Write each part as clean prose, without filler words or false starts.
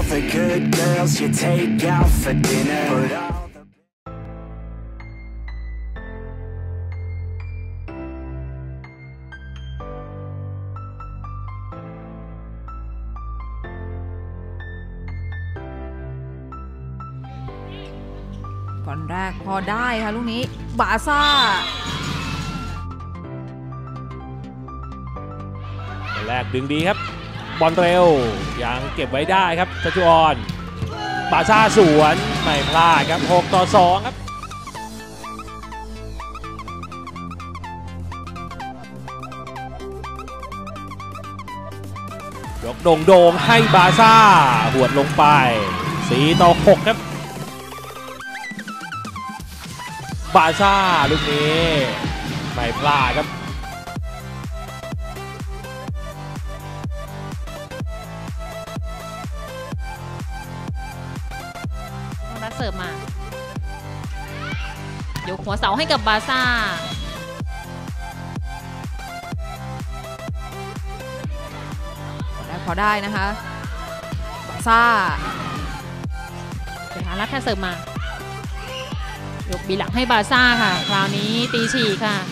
the good girls you take out for dinner. Put all the ก่อนแรกพอได้ค่ะลูกนี้บาซ่าแรกดึงดีครับบอลเร็วยังเก็บไว้ได้ครับชัชวอนบาซ่าสวนไม่พลาดครับ6-2ครับยกโด่งๆให้บาซ่าหวดลงไป4-6ครับบาซ่าลูกนี้ไม่พลาดครับรัดเสิร์ฟมายกหัวเสาให้กับบาซ่าพอได้นะคะบาซ่าเดี๋ยวรัดเสิร์ฟมายกบีหลังให้บาซ่าค่ะคราวนี้ตีฉีกค่ะ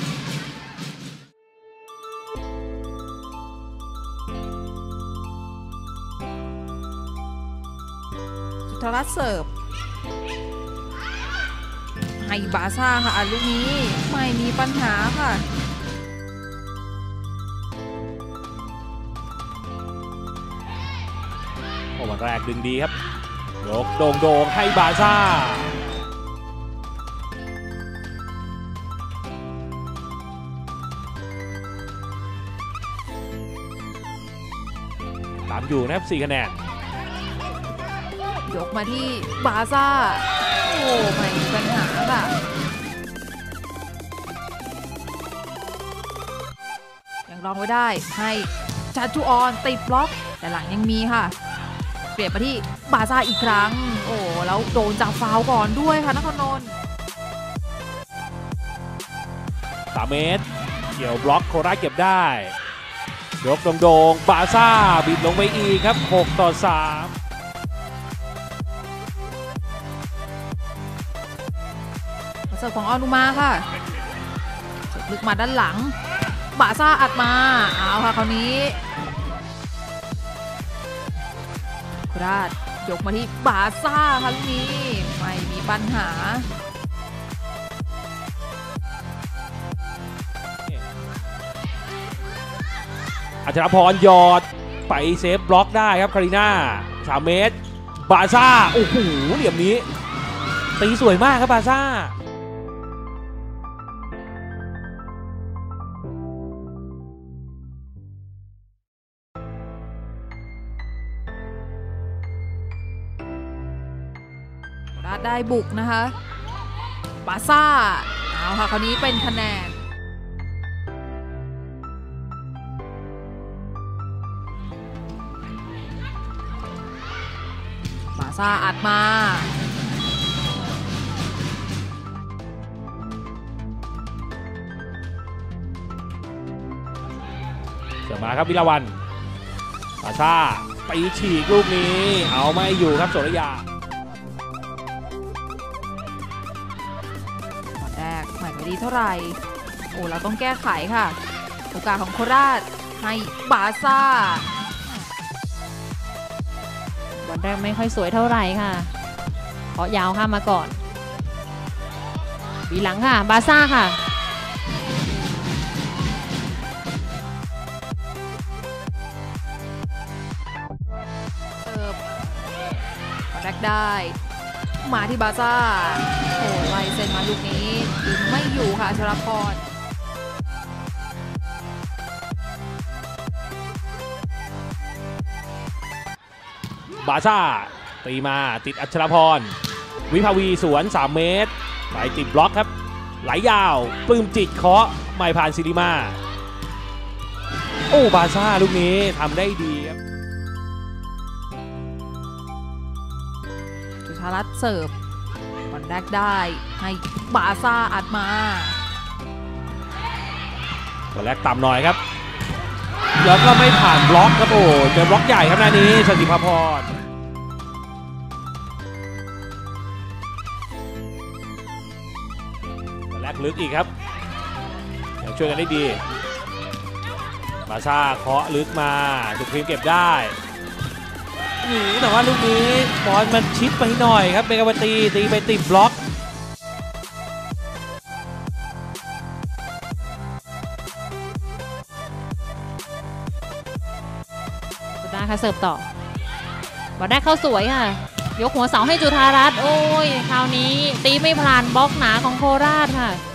จุธารัตน์เสิร์ฟให้บาซ่าค่ะลูกนี้ไม่มีปัญหาค่ะวันแรกดึงดีครับยกโด่งๆให้บาซ่าตามอยู่นะครับ4 คะแนนยกมาที่บาซ่าโอ้ไม่มีปัญหาค่ะยังรองไว้ได้ให้ชัชวอนติดบล็อกแต่หลังยังมีค่ะเปลี่ยนมาที่บาซ่าอีกครั้งโอ้แล้วโดนจับฟาวก่อนด้วยค่ะนครนนท์ 3 เมตรเกี่ยวบล็อกโคราชเก็บได้ยกโด่งๆบาซ่าบิดลงไปอีกครับ6-3 เสิร์ฟของอนุมาค่ะลึกมาด้านหลังบาซ่าอัดมาเอาค่ะคราวนี้โคราชยกมาที่บาซ่าค่ะลูกนี้ไม่มีปัญหาอัชรพรหยอดไปเซฟบล็อกได้ครับคาริน่า3 เมตรบาซ่าโอ้โหเหลี่ยมนี้ตีสวยมากครับบาซ่าได้บุกนะคะบาซ่าเอาค่ะคราวนี้เป็นคะแนนบาซ่าอัดมาเสือมาครับวิลาวันบาซ่าไปฉีกลูกนี้เอาไม่อยู่ครับโสรยาไม่ดีเท่าไหร่โอ้เราต้องแก้ไขค่ะโอกาสของโคราชให้บาซ่าบอลแรกไม่ค่อยสวยเท่าไหร่ค่ะเพราะยาวข้ามมาก่อนบีหลังค่ะบาซ่าค่ะเสิร์ฟบอลแรกได้มาที่บาซ่าโอ้ไล่เส้นมาลูกนี้ดึงไม่อยู่ค่ะอัชรพรบาซ่าตีมาติดอัชรพรวิภาวีสวน3 เมตรไปติดบล็อกครับไหลยาวปลื้มจิตเคาะไม่ผ่านซิริมาโอ้บาซ่าลูกนี้ทำได้ดีครับจุธารัตน์เสิร์ฟบอลแรกได้ให้บาซ่าอัดมาบอลแรกต่ำหน่อยครับแล้วก็ไม่ผ่านบล็อกครับโอ้เจอบล็อกใหญ่ครับหน้านี้สติภพรลึกอีกครับยังช่วยกันได้ดีบาซ่าเคาะลึกมาสุพรีมเก็บได้แต่ว่าลูกนี้บอลมันชิดไปหน่อยครับเมกาวาตีไปติดบล็อกได้ค่ะเสิร์ฟต่อบอลได้เข้าสวยค่ะยกหัวเสาให้จุธารัตน์โอ้ยคราวนี้ตีไม่ผ่านบล็อกหนาของโคราชค่ะ